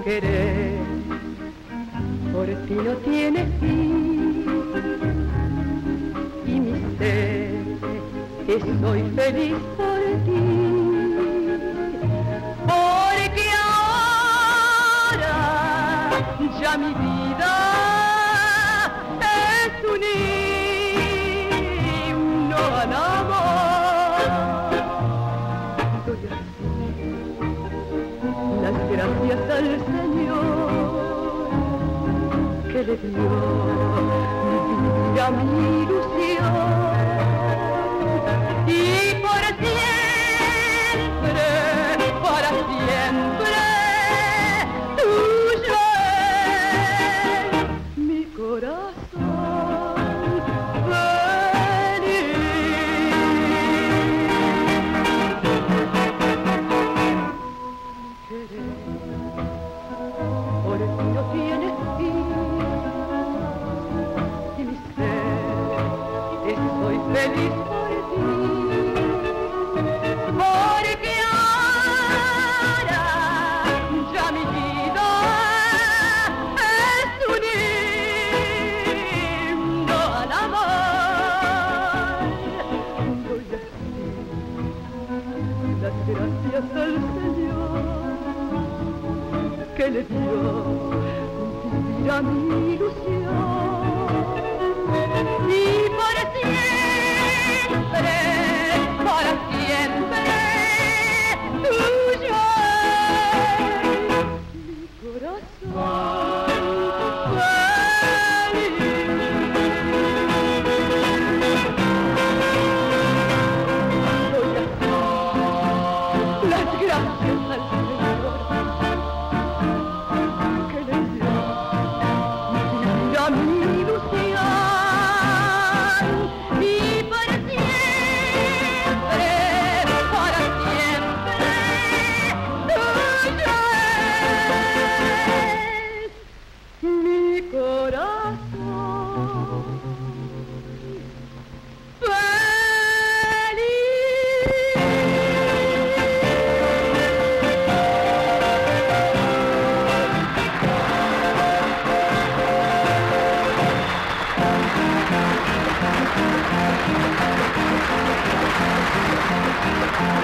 querer por ti no tiene fin, y mi ser que soy feliz por ti, porque ahora ya mi vida es un himno al amor. Doy así las gracias al Señor que le dio vida a mi ilusión, y por siempre, para siempre, tuyo es mi corazón feliz. Querer por ti no tiene fin, y mi ser estoy feliz por ti, porque ahora ya mi vida es un himno al amor. Doy así las gracias al Señor que le dio vivir a mi ilusión,